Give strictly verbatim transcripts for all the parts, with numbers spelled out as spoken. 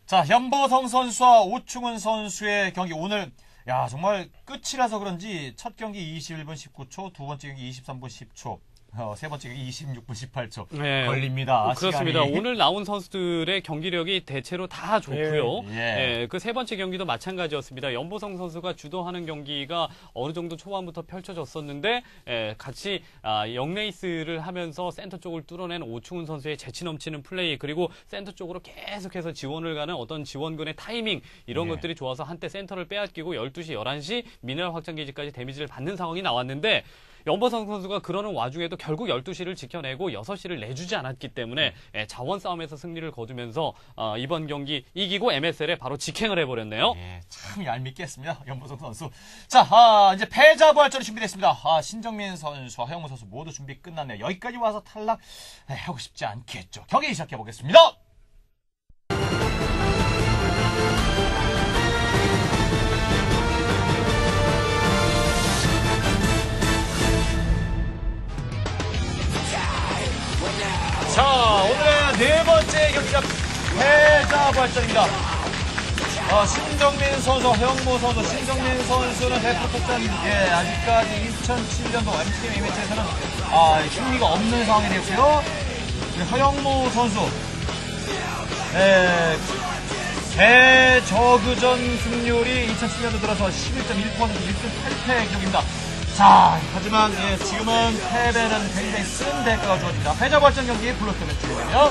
자, 연보성 선수와 오충은 선수의 경기 오늘 야 정말 끝이라서 그런지 첫 경기 이십일 분 십구 초, 두 번째 경기 이십삼 분 십 초, 어, 세 번째 경기 이십육 분 십팔 초 네, 걸립니다. 그렇습니다. 시간이. 오늘 나온 선수들의 경기력이 대체로 다 좋고요. 예. 예, 그 세 번째 경기도 마찬가지였습니다. 연보성 선수가 주도하는 경기가 어느 정도 초반부터 펼쳐졌었는데 예, 같이 아, 영레이스를 하면서 센터 쪽을 뚫어낸 오충훈 선수의 재치 넘치는 플레이 그리고 센터 쪽으로 계속해서 지원을 가는 어떤 지원근의 타이밍 이런 예. 것들이 좋아서 한때 센터를 빼앗기고 열두 시, 열한 시 미네랄 확장 기지까지 데미지를 받는 상황이 나왔는데 연보성 선수가 그러는 와중에도 결국 열두 시를 지켜내고 여섯 시를 내주지 않았기 때문에 예, 자원 싸움에서 승리를 거두면서 어, 이번 경기 이기고 엠에스엘에 바로 직행을 해버렸네요. 예, 참 얄밉게 했습니다. 연보성 선수. 자, 아, 이제 패자 부활전이 준비됐습니다. 아, 신정민 선수와 허영무 선수 모두 준비 끝났네요. 여기까지 와서 탈락 에, 하고 싶지 않겠죠. 경기 시작해 보겠습니다. 자, 오늘의 네 번째 경기가 패자 부활전입니다. 어, 신정민 선수, 허영무 선수, 신정민 선수는 대표특전, 예, 아직까지 이천칠 년도 엠씨게임 A매치에서는, 아, 승리가 없는 상황이 되었고요. 허영무 선수, 예, 대저그전 승률이 이천칠 년도 들어서 십일 점 일 퍼센트 일 승 팔 패 기록입니다. 자, 하지만, 예, 지금은 패배는 굉장히 쓴 대가가 주어집니다. 패자 부활전 경기 블루팀의 주인공이요.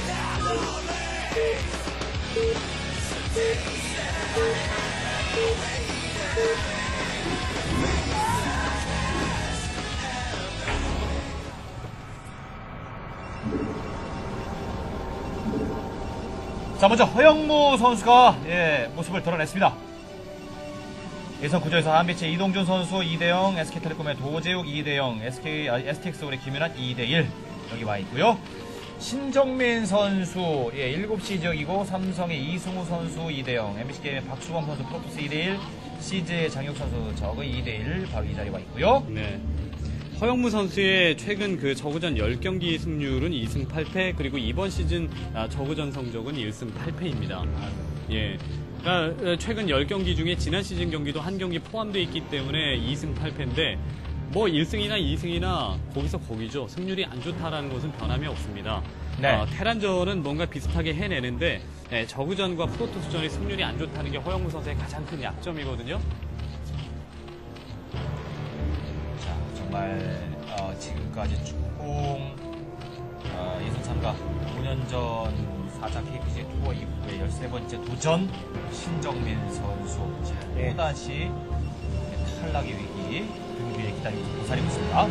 자, 먼저 허영무 선수가 예, 모습을 드러냈습니다. 예선 구조에서 한빛의 이동준 선수 이 대 영, 에스케이텔레콤의 도재욱 이 대 영, 에스케이, 아, 에스티엑스홀의 김윤환 이 대 일 여기 와 있고요. 신정민 선수 예, 일곱 시 지역이고 삼성의 이승우 선수 이 대 영, 엠비씨게임의 박수범 선수 프로토스 이 대 일, 씨제이의 장혁 선수 저그 이 대 일 바로 이 자리에 와 있고요. 네. 허영무 선수의 최근 그 저그전 십 경기 승률은 이 승 팔 패 그리고 이번 시즌 아, 저그전 성적은 일 승 팔 패입니다. 예. 그러니까 최근 십 경기 중에 지난 시즌 경기도 한 경기 포함되어 있기 때문에 이 승 팔 패인데 뭐 일 승이나 이 승이나 거기서 거기죠. 승률이 안 좋다라는 것은 변함이 없습니다. 네. 어, 테란전은 뭔가 비슷하게 해내는데 예, 저그전과 프로토스전의 승률이 안 좋다는 게 허영무 선수의 가장 큰 약점이거든요. 자, 정말 어, 지금까지 총 어, 예선 참가 오 년 전 사 차 케이피지 투어 이후에 열세 번째 도전 신정민 선수 자, 네. 또다시 탈락의 위기 등 위에 기다리고 도사리고 있습니다.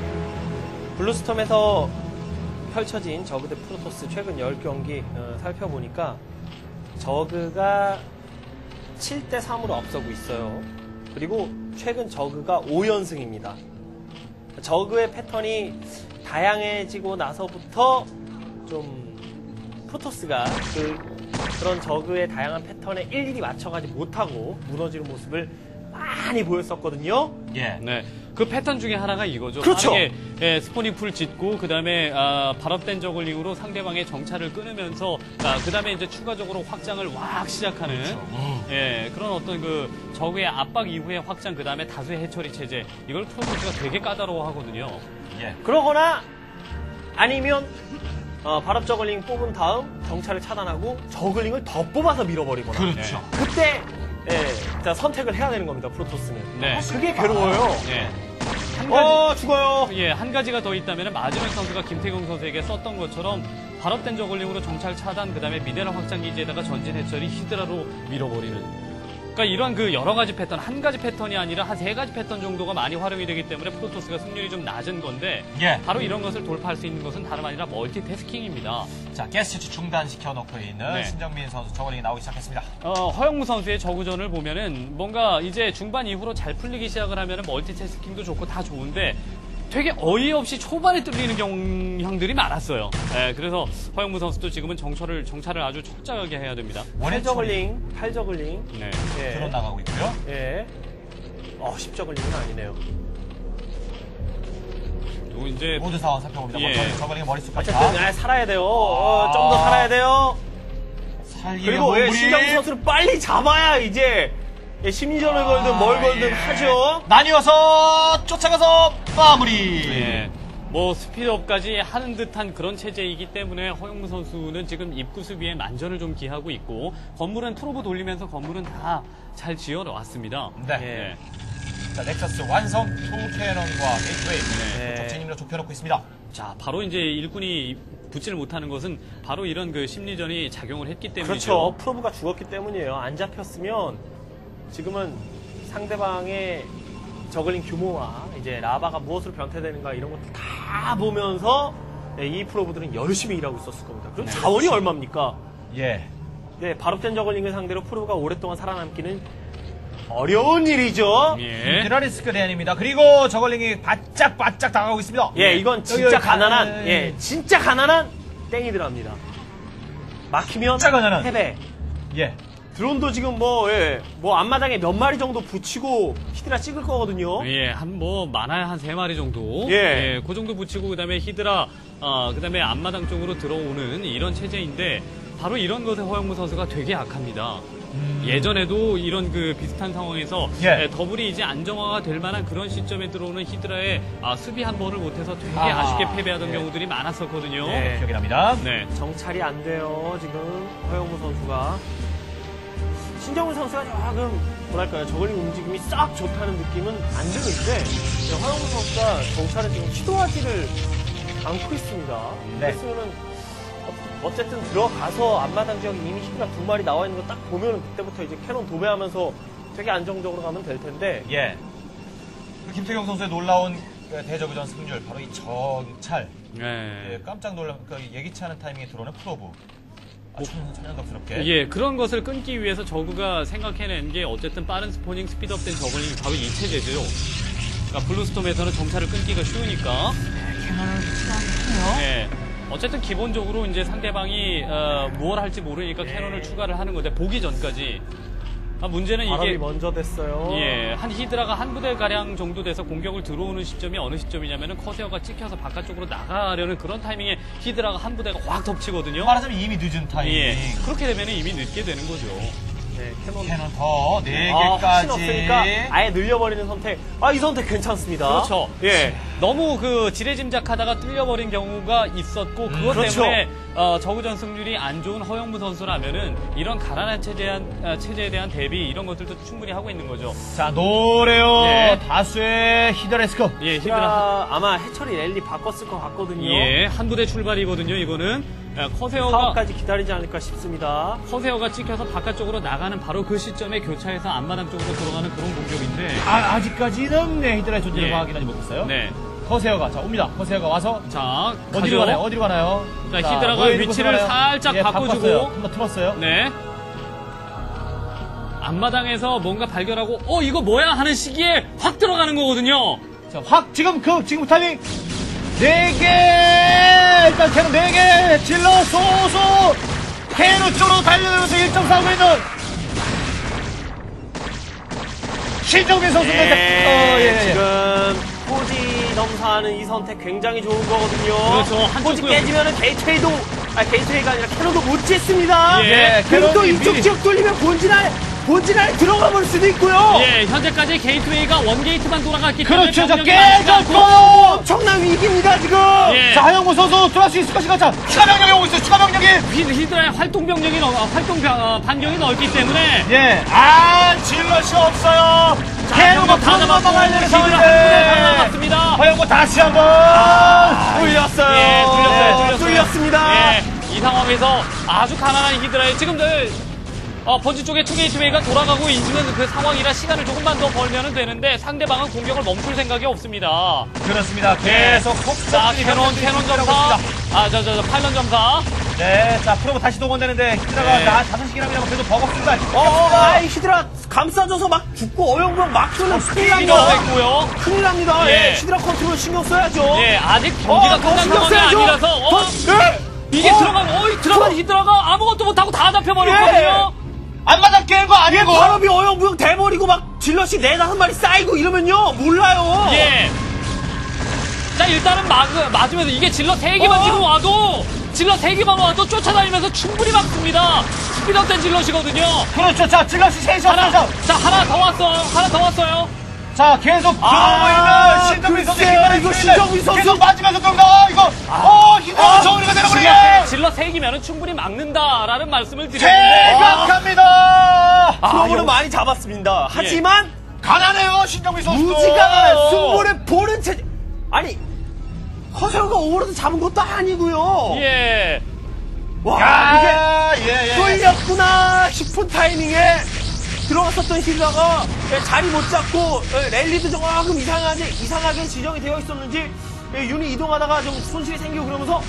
블루스톰에서 펼쳐진 저그 대 프로토스 최근 십 경기 어, 살펴보니까 저그가 칠 대 삼으로 앞서고 있어요. 그리고 최근 저그가 오 연승입니다. 저그의 패턴이 다양해지고 나서부터 좀 프로토스가 그, 그런 저그의 다양한 패턴에 일일이 맞춰가지 못하고 무너지는 모습을 많이 보였었거든요. 예. 네, 그 패턴 중에 하나가 이거죠. 그렇죠. 빠르게, 예, 스포닝 풀 짓고 그 다음에 아, 발업된 저글링으로 상대방의 정찰을 끊으면서 아, 그 다음에 이제 추가적으로 확장을 확 시작하는 그렇죠. 예, 그런 어떤 그 적의 압박 이후에 확장 그 다음에 다수의 해처리 체제 이걸 프로토스가 되게 까다로워하거든요. 예. 그러거나 아니면 어, 발업 저글링 뽑은 다음 정찰을 차단하고 저글링을 더 뽑아서 밀어버리거나 그렇죠. 그때 예, 자, 선택을 해야 되는 겁니다. 프로토스는. 네. 그게 괴로워요. 예. 한 가지, 어 죽어요. 예, 한 가지가 더 있다면 마지막 선수가 김태경 선수에게 썼던 것처럼 발업된 저글링으로 정찰 차단, 그 다음에 미네랄 확장 기지에다가 전진 해처리 히드라로 밀어버리는. 그러니까 이런 그 여러 가지 패턴, 한 가지 패턴이 아니라 한 세 가지 패턴 정도가 많이 활용이 되기 때문에 프로토스가 승률이 좀 낮은 건데 예. 바로 이런 것을 돌파할 수 있는 것은 다름 아니라 멀티태스킹입니다. 자, 가스 채취 중단시켜 놓고 있는 네. 신정민 선수 저글링이 나오기 시작했습니다. 어, 허영무 선수의 저구전을 보면은 뭔가 이제 중반 이후로 잘 풀리기 시작을 하면은 멀티태스킹도 좋고 다 좋은데 되게 어이없이 초반에 뚫리는 경향들이 많았어요. 예, 그래서 허영무 선수도 지금은 정찰을 정찰을 아주 철저하게 해야 됩니다. 팔 저글링, 팔 저글링. 네. 예. 드론 나가고 있고요. 예. 어, 십 저글링은 아니네요. 그리고 이제 모든 상황 살펴봅니다. 예. 먼저 저글링 머릿속까지 어쨌든 다. 아, 살아야 돼요. 어, 좀 더 살아야 돼요. 살기 그리고 예, 몸부림. 신정민 선수를 빨리 잡아야 이제 예, 심리전을 걸든 뭘 걸든 예. 하죠. 나뉘어서 쫓아가서 마무리. 예. 뭐 스피드업까지 하는 듯한 그런 체제이기 때문에 허영무 선수는 지금 입구 수비에 만전을 좀 기하고 있고 건물은 트로브 돌리면서 건물은 다 잘 지어 놨습니다. 네. 예. 자, 넥서스 완성. 투 캐논과 게이트웨이. 네. 적진임로 좁혀놓고 있습니다. 자, 바로 이제 일꾼이 붙지를 못하는 것은 바로 이런 그 심리전이 작용을 했기 때문이죠. 그렇죠. 프로브가 죽었기 때문이에요. 안 잡혔으면 지금은 상대방의 저글링 규모와 이제 라바가 무엇으로 변태되는가 이런 것들 다 보면서 네, 이 프로브들은 열심히 일하고 있었을 겁니다. 그럼 자원이 얼마입니까? 예. 네, 발업된 저글링을 상대로 프로브가 오랫동안 살아남기는 어려운 일이죠. 예. 드라리스크 대안입니다. 그리고 저걸링이 바짝바짝 다가오고 있습니다. 예, 이건 진짜 여기, 여기 가난한, 가- 예, 진짜 가난한 땡이 들어갑니다. 막히면 진짜 가난한. 패배. 예. 드론도 지금 뭐, 예, 뭐 앞마당에 몇 마리 정도 붙이고 히드라 찍을 거거든요. 예, 한 뭐 많아야 한 세 마리 정도. 예. 그 정도 붙이고 그다음에 히드라, 어, 그다음에 앞마당 쪽으로 들어오는 이런 체제인데 바로 이런 것에 허영무 선수가 되게 약합니다. 음. 예전에도 이런 그 비슷한 상황에서 예. 예, 더블이 이제 안정화가 될 만한 그런 시점에 들어오는 히드라에 아, 수비 한 번을 못해서 되게 아. 아, 쉽게 패배하던 예. 경우들이 많았었거든요. 네. 기억이 납니다. 네. 정찰이 안 돼요, 지금 허영무 선수가. 신정훈 선수가 조금 뭐랄까요, 저글링 움직임이 싹 좋다는 느낌은 안 드는데 허영무 선수가 정찰을 지금 시도하지를 않고 있습니다. 네. 그랬으면은 어쨌든 들어가서 앞마당 지역에 이미 히드라 두 마리 나와 있는 거 딱 보면 그때부터 이제 캐논 도배하면서 되게 안정적으로 가면 될 텐데. 예. 그 김태경 선수의 놀라운 그 대저그전 승률, 바로 이 정찰. 네. 예, 깜짝 놀란, 그 예기치 않은 타이밍에 들어오는 프로브. 아, 천, 천연덕스럽게. 예, 그런 것을 끊기 위해서 저그가 생각해낸 게 어쨌든 빠른 스포닝 스피드업된 저글링이 바로 이 체제죠. 그러니까 블루스톰에서는 정찰을 끊기가 쉬우니까. 캐논을 치지 않군요. 예. 어쨌든 기본적으로 이제 상대방이 어, 무엇 할지 모르니까 캐논을 추가를 하는 건데 보기 전까지. 아, 문제는 바람이 이게 먼저 됐어요. 예, 한 히드라가 한 부대 가량 정도 돼서 공격을 들어오는 시점이 어느 시점이냐면은 커세어가 찍혀서 바깥쪽으로 나가려는 그런 타이밍에 히드라가 한 부대가 확 덮치거든요. 말하자면 이미 늦은 타이밍. 예, 그렇게 되면 이미 늦게 되는 거죠. 네, 캐논. 캐논 더 네 아, 확신 개까지. 없으니까 아예 늘려버리는 선택. 아, 이 선택 괜찮습니다. 그렇죠. 예. 너무 그 지레짐작하다가 뚫려버린 경우가 있었고 그것 그렇죠. 때문에 어, 저그전 승률이 안 좋은 허영무 선수라면은 이런 가난한 체제에, 아, 체제에 대한 대비 이런 것들도 충분히 하고 있는 거죠. 자, 노래요. 네. 다수의 히드레스크. 예, 히드라. 히드라 아마 해처리 랠리 바꿨을 것 같거든요. 예, 한 부대 출발이거든요. 이거는 아, 커세어가 사업까지 기다리지 않을까 싶습니다. 커세어가 찍혀서 바깥쪽으로 나가는 바로 그 시점에 교차해서 앞마당 쪽으로 들어가는 그런 공격인데. 아, 아직까지는 네, 히드라의 존재를 예. 확인하지 못했어요. 네. 커세어가, 자, 옵니다. 커세어가 와서. 자, 어디로 가죠. 가나요? 어디로 가나요? 자, 히드라가 모여 있는 위치를 곳으로 가나요? 살짝 예, 바꿔주고. 바꿨어요. 한번 틀었어요. 네. 앞마당에서 뭔가 발견하고, 어, 이거 뭐야? 하는 시기에 확 들어가는 거거든요. 자, 확, 지금 그, 지금 타이밍. 네 개! 일단 캐논 네 개! 질러, 소소! 캐논 쪽으로 달려들면서 일 점 사고 있는 신정민 선수입니다. 네, 어, 예, 예. 지금 포지 넘사하는 이 선택 굉장히 좋은 거거든요. 그렇죠. 한쪽 포지 구역. 깨지면은 게이트웨이도, 아, 게이트웨이가 아니라 캐논도 못 짓습니다. 예, 그리고 또 캐논이 이쪽 미리- 지역 뚫리면 본진알, 본진알 들어가 볼 수도 있고요. 예, 현재까지 게이트웨이가 원게이트만 돌아갔기 때문에. 그렇죠. 자, 병력이 많지가 깨졌고! 않고. 엄청난 위기입니다, 지금. 예. 자, 하영무 선수 들어갈 수 있을 것인가? 자, 추가 병력이 오고 있어요. 추가 병력이! 히- 히드라의 활동 병력이, 넓- 어, 활동 병- 어, 반경이 넓기 때문에. 예. 아, 질럿이 없어요. 캐논도 다 다 잡았고, 넘어가야 되는 히드라 한 부대 상황인데. 살아남았습니다. 허영무 다시 한 번. 뚫렸어요. 예, 뚫렸어요, 뚫렸어요. 뚫렸습니다. 예, 이 상황에서 아주 가난한 히드라에 지금들 어, 번지 쪽에 투게이트웨이가 돌아가고 있는 그 상황이라 시간을 조금만 더 벌면 되는데 상대방은 공격을 멈출 생각이 없습니다. 그렇습니다. 계속 자, 폭삭 캐논, 캐논 점사. 아, 저, 저, 저, 파일런 점사. 네, 자, 프로브 다시 동원되는데 히드라가 네. 나 다섯 시간이라고 그래도 버겁습니다. 어, 아이, 히드라 감싸줘서 막 죽고 어영부영 막히면 큰일 이거 납니다. 됐고요. 큰일 납니다. 예. 예, 히드라 컨트롤 신경 써야죠. 예, 아직 경기가 어, 더 끝난 신경 상황이 써야죠. 아니라서, 어, 더, 네. 이게 어. 들어간, 어이, 들어간 히드라가 아무것도 못하고 다 잡혀버렸거든요. 안 맞아 깨는 거 아니고. 바람이 어영부영 돼버리고 막 질럿이 네다섯 마리 쌓이고 이러면요 몰라요. 예. 자, 일단은 막, 맞으면서 이게 질러 세 개만 어. 지금 와도 질럿 세 개만 와도 쫓아다니면서 충분히 막습니다. 스피드업된 질럿이거든요. 그렇죠. 자, 질럿이 셋이 하나, 없어서. 자, 하나 더 왔어요. 하나 더 왔어요. 자, 계속 아, 들어오고 있는 신정민 선수. 글쎄요, 이거 신정민 선수. 계속 맞으면서 들어옵니다. 이거, 어, 힘들어 정리가 되는군요. 질럿, 질럿 세 개면 충분히 막는다라는 말씀을 드렸는데. 대각합니다. 프로브는 아, 많이 잡았습니다. 하지만 가난해요, 신정민 선수. 무지가 승부를 보는 체제. 아니, 허세호가 오버로드 잡은 것도 아니고요. 예. 와, 야, 이게 예, 예. 뚫렸구나 싶은 타이밍에 들어갔었던 힐러가 자리 못 잡고 랠리도 조금 이상하게, 이상하게 지정이 되어 있었는지 유닛 이동하다가 좀 손실이 생기고 그러면서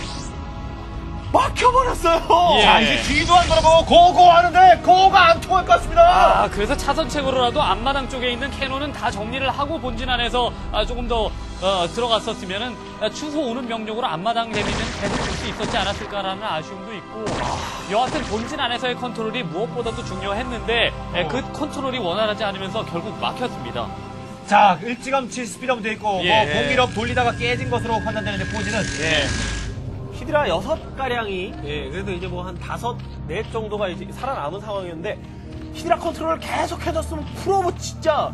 막혀버렸어요. 예. 자, 이제 뒤도 안 돌아보고 고고 하는데 고고가 안 통할 것 같습니다. 아, 그래서 차선책으로라도 앞마당 쪽에 있는 캐논은 다 정리를 하고 본진 안에서 아, 조금 더 어, 들어갔었으면은 아, 추소 오는 병력으로 앞마당 데미지는 계속 줄 수 있었지 않았을까라는 아쉬움도 있고 여하튼 본진 안에서의 컨트롤이 무엇보다도 중요했는데 에, 그 컨트롤이 원활하지 않으면서 결국 막혔습니다. 자, 일찌감치 스피드업 돼 있고 예. 뭐 공일업 돌리다가 깨진 것으로 판단되는데 포지는 예. 히드라 여섯 가량이 예, 그래도 이제 뭐 한 다섯 넷 정도가 이제 살아남은 상황이었는데 히드라 컨트롤을 계속 해줬으면 프로브 진짜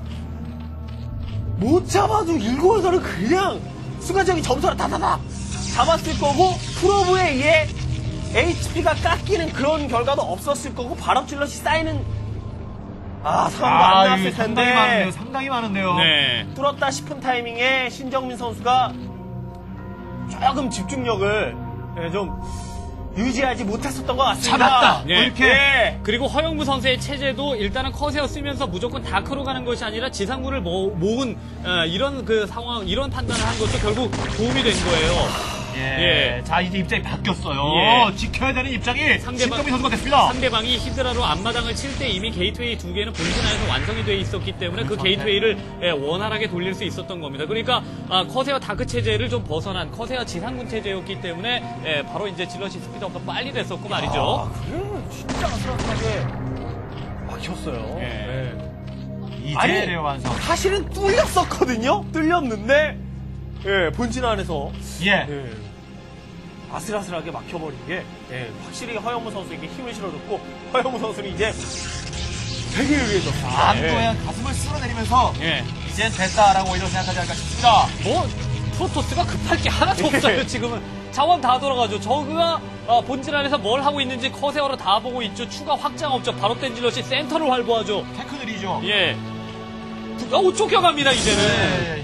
못 잡아도 일곱에서는 그냥 순간적인 점수를 다다닥 잡았을 거고 프로브에 의해 에이치피가 깎이는 그런 결과도 없었을 거고 발업 질럿이 쌓이는 아 상황도 안 나왔을 이거 상당히 많은데요. 텐데 상당히 많은데요. 네. 뚫었다 싶은 타이밍에 신정민 선수가 조금 집중력을 예, 좀 유지하지 못했었던 것 같습니다. 잡았다. 예. 이렇게. 예. 그리고 허영무 선수의 체제도 일단은 커세어 쓰면서 무조건 다크로 가는 것이 아니라 지상군을 모, 모은 어, 이런 그 상황, 이런 판단을 한 것도 결국 도움이 된 거예요. 예. 예. 자, 이제 입장이 바뀌었어요. 예. 지켜야 되는 입장이 상대방- 신정민 선수가 됐습니다. 상대방이 히드라로 앞마당을 칠 때 이미 게이트웨이 두 개는 본진 안에서 완성이 돼 있었기 때문에 그 게이트웨이를 예, 원활하게 돌릴 수 있었던 겁니다. 그러니까 아, 커세어 다크 체제를 좀 벗어난 커세어 지상군 체제였기 때문에 예, 바로 이제 질럿이 스피드업도 빨리 됐었고 말이죠. 아, 그래 진짜 아슬아슬하게 막혔어요. 예. 이제 아니, 레어 완성. 사실은 뚫렸었거든요. 뚫렸는데 예, 본진 안에서 예. 예, 아슬아슬하게 막혀버린 게 예, 확실히 허영무 선수에게 힘을 실어줬고 허영무 선수는 이제 되게 유리해졌습니다. 암도의 가슴을 쓸어내리면서 예. 이젠 됐다라고 오히려 생각하지 않을까 싶습니다. 뭐 프로토스가 급할 게 하나도 없어요. 지금은 자원 다 돌아가죠. 저그가 어, 본질 안에서 뭘 하고 있는지 커세어로 다 보고 있죠. 추가 확장 없죠. 바로 된 질럿이 센터를 활보하죠. 테크 느리죠. 예. 어, 쫓겨갑니다 이제는. 예.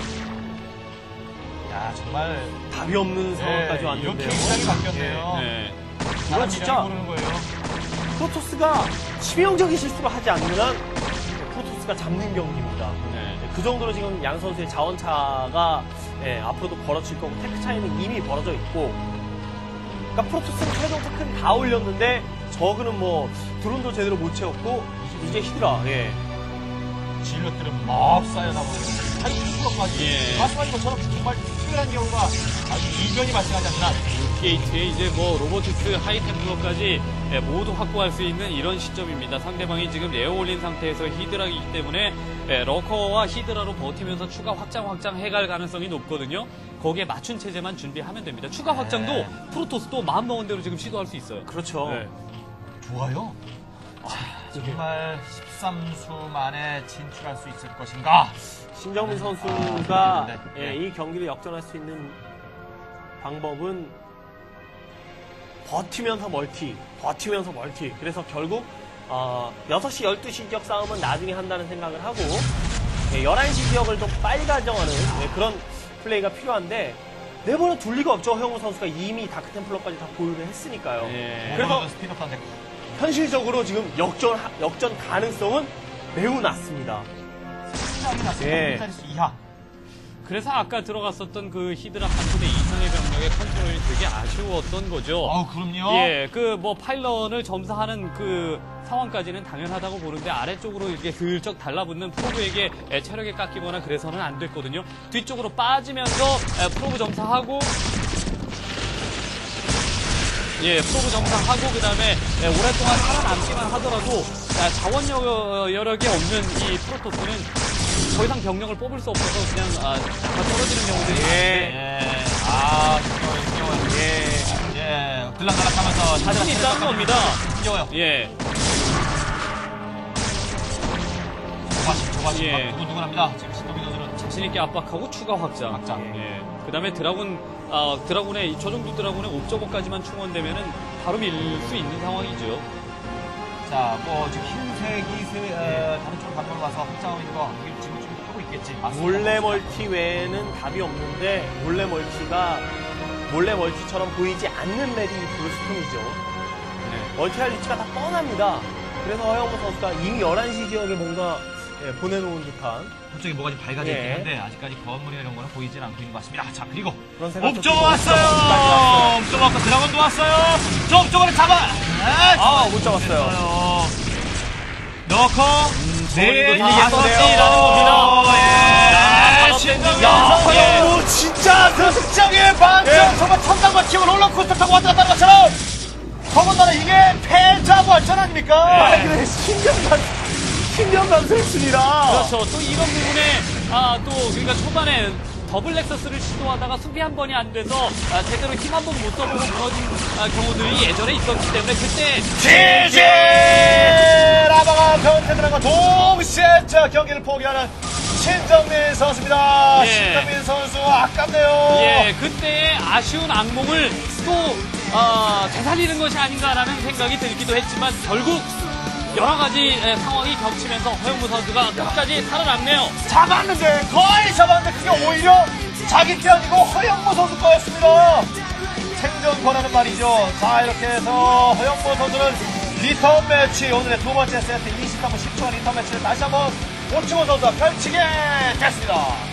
야, 정말 답이 없는 상황까지 예, 왔는데요. 이렇게 입장이 바뀌었네요. 네. 이건 진짜 모르는 거예요. 프로토스가 치명적인 실수를 하지 않는 한 프로토스가 잡는 경기입니다. 네. 그 정도로 지금 양 선수의 자원차가 예, 앞으로도 벌어질 거고 테크 차이는 이미 벌어져 있고 그러니까 프로토스는 최종 테크는 다 올렸는데 저그는 뭐 드론도 제대로 못 채웠고 이제 히드라 예. 진로들은 막 쌓여나버리는 하이프로까지 예. 말씀하신 것처럼 정말 특별한 경우가 아주 이변이 발생하지 않는 게이트에 이제 뭐 로보틱스 하이템플러까지 예, 모두 확보할 수 있는 이런 시점입니다. 상대방이 지금 레어 올린 상태에서 히드라이기 때문에 예, 러커와 히드라로 버티면서 추가 확장 확장 해갈 가능성이 높거든요. 거기에 맞춘 체제만 준비하면 됩니다. 추가 확장도 네. 프로토스도 마음먹은 대로 지금 시도할 수 있어요. 그렇죠. 네. 좋아요. 자, 정말 십삼 수 만에 진출할 수 있을 것인가? 신정민 선수가 네. 예, 네. 이 경기를 역전할 수 있는 방법은 버티면서 멀티, 버티면서 멀티. 그래서 결국 어, 여섯 시, 열두 시 지역 싸움은 나중에 한다는 생각을 하고 예, 열한 시 지역을 좀 빨리 가져가는 예, 그런 플레이가 필요한데 내버려 둘 리가 없죠. 허영우 선수가 이미 다크템플러까지 다 보유를 했으니까요. 예. 그래서 스피드업한데 현실적으로 지금 역전, 역전 가능성은 매우 낮습니다. 시작이 났습니다. 예. 자릿수 이하. 그래서 아까 들어갔었던 그 히드라 한 부대 이상의 병력의 컨트롤이 되게 아쉬웠던 거죠. 어우, 그럼요. 예, 그 뭐 파일런을 점사하는 그 상황까지는 당연하다고 보는데 아래쪽으로 이렇게 슬쩍 달라붙는 프로브에게 예, 체력이 깎이거나 그래서는 안 됐거든요. 뒤쪽으로 빠지면서 예, 프로브 점사하고 예, 프로브 점사하고 그다음에 예, 오랫동안 살아남기만 하더라도 아, 자원 여- 여력이 없는 이 프로토스는 더 이상 병력을 뽑을 수 없어서 그냥 아, 다 떨어지는 경우들이 예. 예. 아, 정말 이경원. 예. 들락날락하면서 자신 있다는 겁니다. 뛰어요. 예. 조바심, 조바심. 예. 두근두근합니다. 지금 신동민 선수는. 자신있게 압박하고 추가 확장. 확장. 예. 그 다음에 드라군, 아, 드라군의, 저 정도 드라군의 옵저버까지만 충원되면은 바로 밀 수 있는 상황이죠. 자, 뭐, 지금 흰색이 세, 어, 다른 쪽으로 반대로 가서 확장하고 있는 거, 이게 지금 좀 하고 있겠지. 맞습니다. 몰래 멀티 외에는 답이 없는데 몰래 멀티가 몰래 멀티처럼 보이지 않는 맵이 블루스톤이죠. 네. 멀티할 위치가 다 뻔합니다. 그래서 허영무 선수가 이미 열한 시 지역에 뭔가 예, 보내놓은 듯한 한쪽에 뭐가 좀 밝아져 있긴 예. 한데 아직까지 건물이나 이런 거는 보이진 않고 있는 것 같습니다. 자, 그리고 그런 생각도 옵저버 들고 왔어요. 옵저버 왔고 드라곤도 왔어요. 저 옵저버를 잡아. 아, 못 잡았어요. 넣고 네, 저번에도 이기겠는데요. 겁니다. 예, 야, 신동현 야, 선수. 허영무 진짜 그 승장의 반전. 예. 정말 천장과 키고 롤러코스터 타고 왔다 갔다 하는 것처럼. 더군다나 이게 패자 부활전 아닙니까? 아, 그래 신경감 신경감을 씁니다. 그렇죠. 또 이런 부분에, 아, 또, 그러니까 초반에 더블 렉서스를 시도하다가 수비 한 번이 안 돼서, 아, 제대로 힘 한 번 못 써보고 무너진 아, 경우들이 예전에 있었기 때문에 그때. 지지! 라바가 변태들과 동시에 자, 경기를 포기하는 신정민 선수입니다. 예. 신정민 선수 아깝네요. 예, 그때의 아쉬운 악몽을 또, 아, 되살리는 것이 아닌가라는 생각이 들기도 했지만, 결국, 여러 가지 에, 상황이 겹치면서 허영무 선수가 끝까지 살아남네요. 잡았는데 거의 잡았는데 그게 오히려 자기 게 아니고 허영무 선수 거였습니다. 생존 권하는 말이죠. 자, 이렇게 해서 허영무 선수는 리턴 매치 오늘의 두 번째 세트 이십삼 분 십 초간 리턴 매치를 다시 한번 오충호 선수가 펼치게 됐습니다.